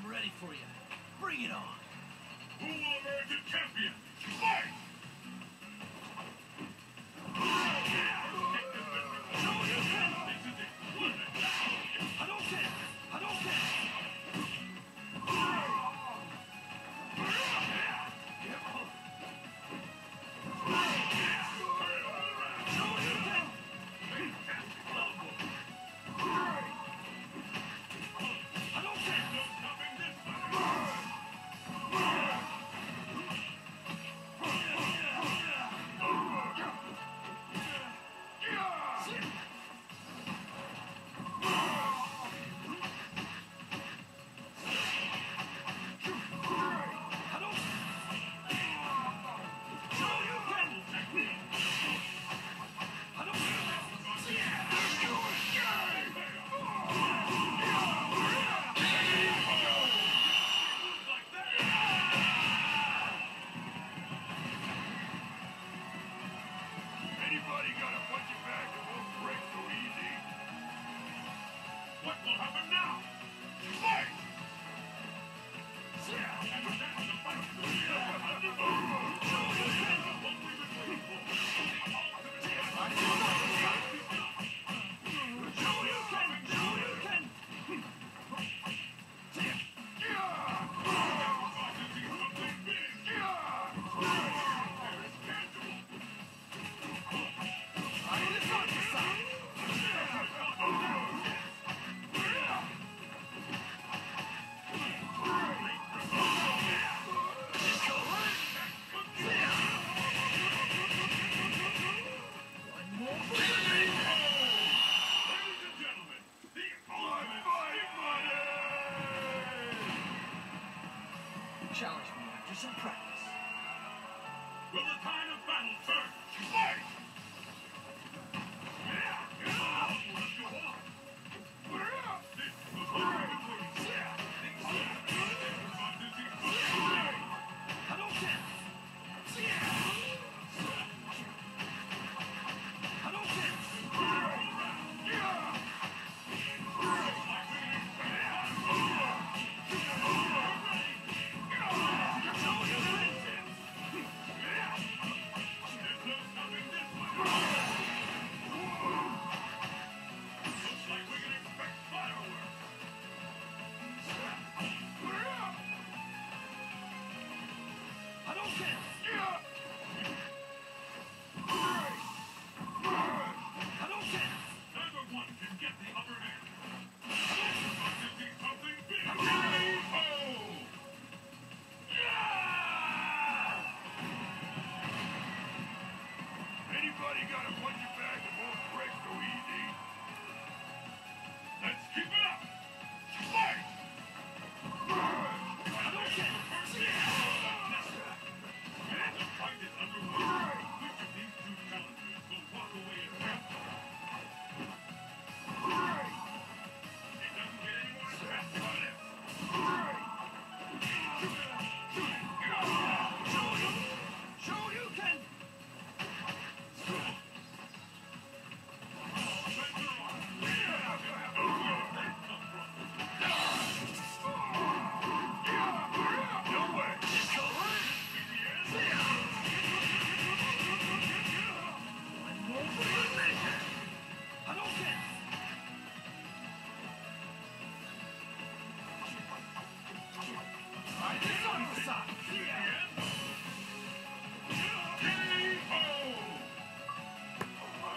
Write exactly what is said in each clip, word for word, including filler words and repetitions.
ready for you. Bring it on. Who will emerge a champion? Fight! Anybody got a punching bag that won't break so easy? What will happen now? Fight! And that's the fight. What we've been waiting for. Show you can! Show you can! Challenge me after some practice. Will the tide of battle turn? Fight! Let's go on. This was what we've been waiting for. Hadouken! Hadouken! Anybody got a punching bag that won't break so easy? Let's keep it up! Fight! The fight is underway. Which of these two challengers will walk away as champion? It doesn't get any more attractive than this. Show you can!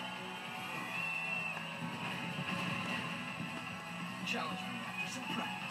Challenge me after some practice.